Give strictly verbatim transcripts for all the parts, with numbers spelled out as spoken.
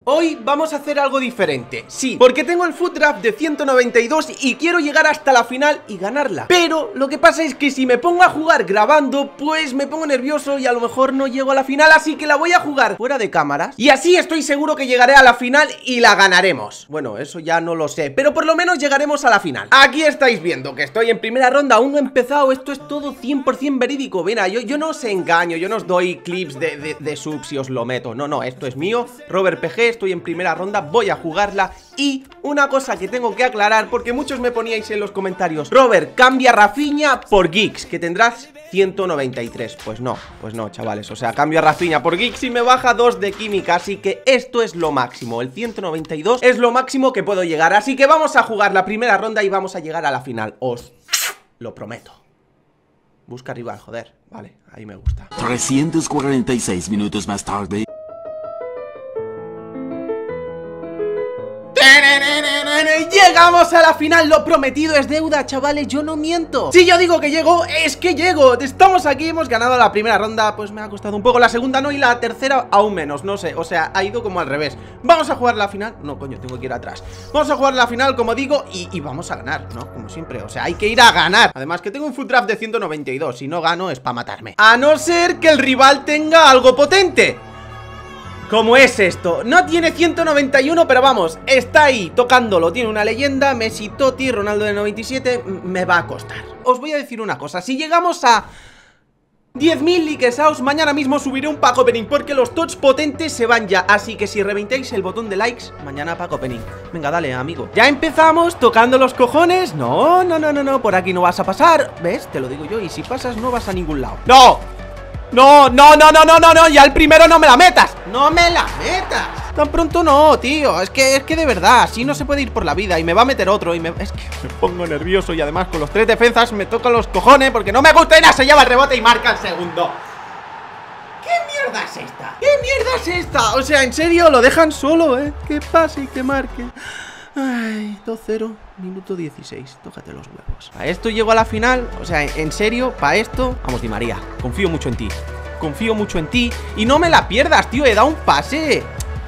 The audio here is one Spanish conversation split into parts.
Hoy vamos a hacer algo diferente, sí, porque tengo el Food Draft de ciento noventa y dos y quiero llegar hasta la final y ganarla. Pero lo que pasa es que si me pongo a jugar grabando, pues me pongo nervioso y a lo mejor no llego a la final, así que la voy a jugar fuera de cámaras. Y así estoy seguro que llegaré a la final y la ganaremos. Bueno, eso ya no lo sé, pero por lo menos llegaremos a la final. Aquí estáis viendo que estoy en primera ronda, aún no he empezado, esto es todo cien por cien verídico. Mira, yo, yo no os engaño, yo no os doy clips de, de, de subs y os lo meto. No, no, esto es mío, Robert P G. Estoy en primera ronda, voy a jugarla. Y una cosa que tengo que aclarar, porque muchos me poníais en los comentarios: Robert, cambia Rafinha por Giggs, que tendrás ciento noventa y tres. Pues no, pues no, chavales, o sea, cambio a Rafinha por Giggs y me baja dos de química, así que esto es lo máximo, el ciento noventa y dos es lo máximo que puedo llegar. Así que vamos a jugar la primera ronda y vamos a llegar a la final, os lo prometo. Busca rival, joder, vale, ahí me gusta. trescientos cuarenta y seis minutos más tarde. Llegamos a la final, lo prometido es deuda, chavales, yo no miento. Si yo digo que llego, es que llego. Estamos aquí, hemos ganado la primera ronda, pues me ha costado un poco, la segunda no y la tercera aún menos, no sé, o sea, ha ido como al revés. Vamos a jugar la final, no coño, tengo que ir atrás. Vamos a jugar la final, como digo, y, y vamos a ganar, ¿no? Como siempre, o sea, hay que ir a ganar. Además que tengo un Food Draft de ciento noventa y dos, si no gano es para matarme. A no ser que el rival tenga algo potente. ¿Cómo es esto? No tiene ciento noventa y uno, pero vamos, está ahí tocándolo. Tiene una leyenda, Messi, Totti, Ronaldo de noventa y siete. Me va a costar. Os voy a decir una cosa, si llegamos a diez mil likes house, mañana mismo subiré un pack opening, porque los tots potentes se van ya. Así que si reventáis el botón de likes, mañana pack opening. Venga, dale, amigo. Ya empezamos tocando los cojones. No, no, no, no, no, por aquí no vas a pasar. ¿Ves? Te lo digo yo, y si pasas no vas a ningún lado. ¡No! No, no, no, no, no, no, no, ya el primero no me la metas. No me la metas. Tan pronto no, tío, es que, es que de verdad, así no se puede ir por la vida. Y me va a meter otro y me... Es que me pongo nervioso y además con los tres defensas me tocan los cojones porque no me gusta y nada, se lleva el rebote y marca el segundo. ¿Qué mierda es esta? ¿Qué mierda es esta? O sea, en serio, lo dejan solo, ¿eh? Que pase y que marque. Ay, dos cero, minuto dieciséis, tócate los huevos. Para esto llego a la final, o sea, en serio, para esto. Vamos, Di María, confío mucho en ti. Confío mucho en ti. Y no me la pierdas, tío, he dado un pase.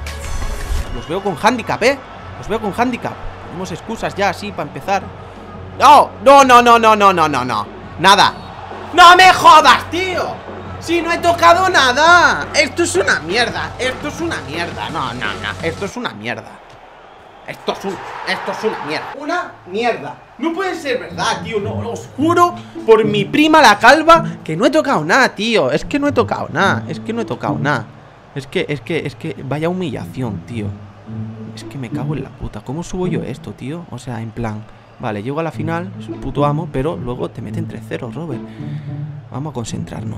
Los veo con handicap, ¿eh? Los veo con handicap. Tenemos excusas ya así para empezar. No, no, no, no, no, no, no, no, no. Nada. ¡No me jodas, tío! Si no he tocado nada. Esto es una mierda. Esto es una mierda. No, no, no. Esto es una mierda. Esto es un... Esto es una mierda. Una mierda. No puede ser verdad, tío. No, os juro por mi prima la calva que no he tocado nada, tío. Es que no he tocado nada. Es que no he tocado nada. Es que, es que, es que... Vaya humillación, tío. Es que me cago en la puta. ¿Cómo subo yo esto, tío? O sea, en plan... Vale, llego a la final, es un puto amo, pero luego te meten tres ceros, Robert. Vamos a concentrarnos.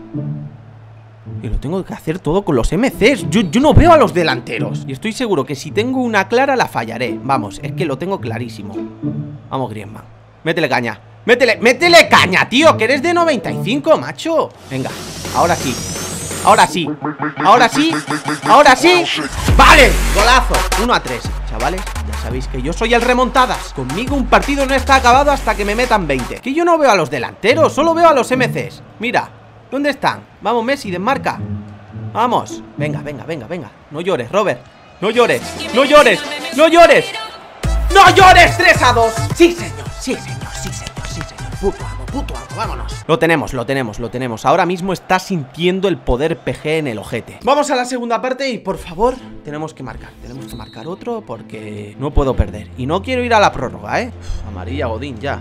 Y lo tengo que hacer todo con los M Cs. Yo, yo no veo a los delanteros. Y estoy seguro que si tengo una clara la fallaré. Vamos, es que lo tengo clarísimo. Vamos, Griezmann. Métele caña. Métele, métele caña, tío. Que eres de noventa y cinco, macho. Venga, ahora sí. Ahora sí. Ahora sí. Ahora sí. ¡Vale! Golazo. uno a tres. Chavales, ya sabéis que yo soy el remontadas. Conmigo un partido no está acabado hasta que me metan veinte. Que yo no veo a los delanteros, solo veo a los M Cs. Mira. ¿Dónde están? Vamos, Messi, desmarca. Vamos, venga, venga, venga, venga. No llores, Robert, no llores. No llores, no llores. ¡No llores! tres a dos. Sí, señor, sí, señor, sí, señor, sí, señor. Puto amo, puto amo, vámonos. Lo tenemos, lo tenemos, lo tenemos. Ahora mismo está sintiendo el poder P G en el ojete. Vamos a la segunda parte y, por favor, tenemos que marcar. Tenemos que marcar otro porque no puedo perder. Y no quiero ir a la prórroga, ¿eh? Uf, amarilla, Godín, ya.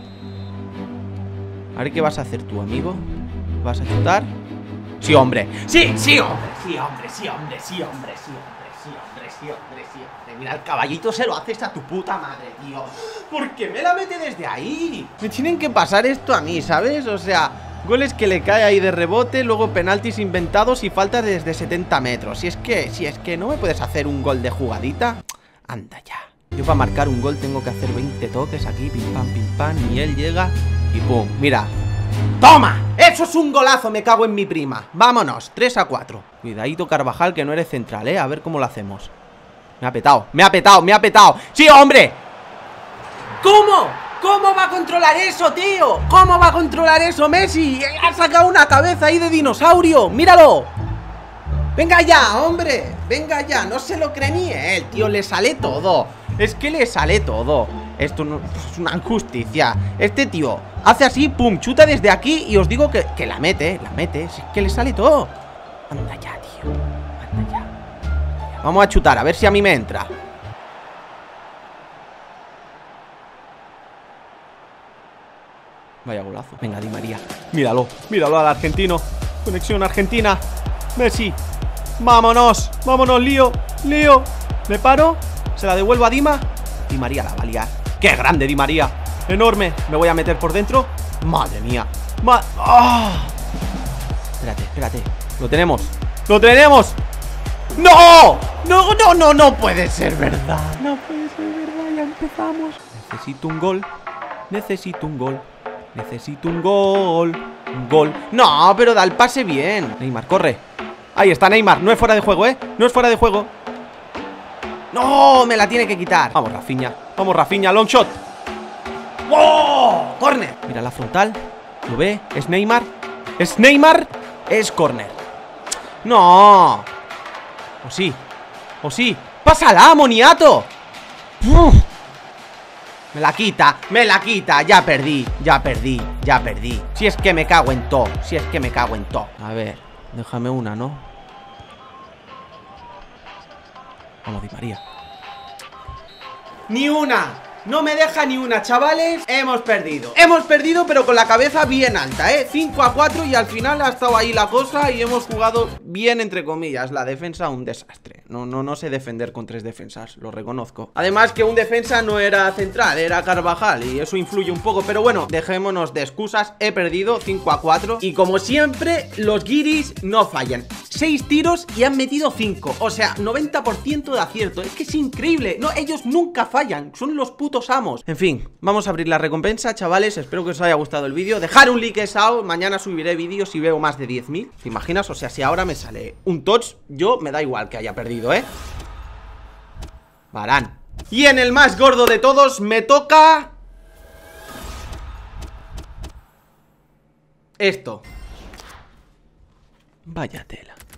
A ver qué vas a hacer tú, amigo. ¿Vas a chutar? Sí, hombre. Sí, sí, hombre. Sí, hombre, sí, hombre, sí, hombre, sí, hombre, sí, hombre, sí, hombre, sí, hombre. Mira, el caballito se lo haces a tu puta madre, tío. ¿Por qué me la mete desde ahí? Me tienen que pasar esto a mí, ¿sabes? O sea, goles que le cae ahí de rebote, luego penaltis inventados y falta desde setenta metros. Si es que, si es que no me puedes hacer un gol de jugadita, anda ya. Yo para marcar un gol tengo que hacer veinte toques aquí, pim pam, pim pam, y él llega y pum, mira. ¡Toma! ¡Eso es un golazo! Me cago en mi prima. Vámonos, tres a cuatro. Cuidadito, Carvajal, que no eres central, ¿eh? A ver cómo lo hacemos. Me ha petado, me ha petado, me ha petado. ¡Sí, hombre! ¿Cómo? ¿Cómo va a controlar eso, tío? ¿Cómo va a controlar eso, Messi? Ha sacado una cabeza ahí de dinosaurio. ¡Míralo! Venga ya, hombre, venga ya, no se lo cree ni él, tío, le sale todo. Es que le sale todo. Esto no es una injusticia. Este tío hace así, pum, chuta desde aquí y os digo que, que la mete, la mete, es que le sale todo. Anda ya, tío, anda ya. Vamos a chutar, a ver si a mí me entra. Vaya golazo. Venga, Di María. Míralo, míralo al argentino. Conexión argentina. Messi. Vámonos, vámonos, Lío. Lío. Me paro. Se la devuelvo a Dima. Di María la va a liar. ¡Qué grande Di María! Enorme. Me voy a meter por dentro. Madre mía. Ma ¡Oh! Espérate, espérate. Lo tenemos. ¡Lo tenemos! ¡No! ¡No, no, no! No puede ser verdad. No puede ser verdad. Ya empezamos. Necesito un gol. Necesito un gol. Necesito un gol. Un gol. No, pero da el pase bien. Neymar, corre. Ahí está Neymar. No es fuera de juego, ¿eh? No es fuera de juego. No, me la tiene que quitar. Vamos, Rafinha. Vamos, Rafinha. Long shot. ¡Wow! Corner. Mira la frontal. ¿Lo ve? ¿Es Neymar? ¿Es Neymar? Es corner. No. O sí. O sí. ¡Pásala, moniato! ¡Uf! Me la quita, me la quita, ya perdí, ya perdí, ya perdí. Si es que me cago en todo, si es que me cago en todo. A ver, déjame una, ¿no? Vamos, Di María. Ni una. No me deja ni una, chavales. Hemos perdido. Hemos perdido, pero con la cabeza bien alta, ¿eh? cinco a cuatro y al final ha estado ahí la cosa y hemos jugado bien, entre comillas. La defensa, un desastre. No, no, no sé defender con tres defensas, lo reconozco. Además que un defensa no era central, era Carvajal y eso influye un poco. Pero bueno, dejémonos de excusas. He perdido cinco a cuatro y como siempre, los guiris no fallan. seis tiros y han metido cinco. O sea, noventa por ciento de acierto. Es que es increíble. No, ellos nunca fallan. Son los putos amos. En fin, vamos a abrir la recompensa, chavales. Espero que os haya gustado el vídeo. Dejar un like sao. Mañana subiré vídeos si veo más de diez mil. ¿Te imaginas? O sea, si ahora me sale un touch, yo me da igual que haya perdido, ¿eh? Varane. Y en el más gordo de todos me toca... esto. Vaya tela.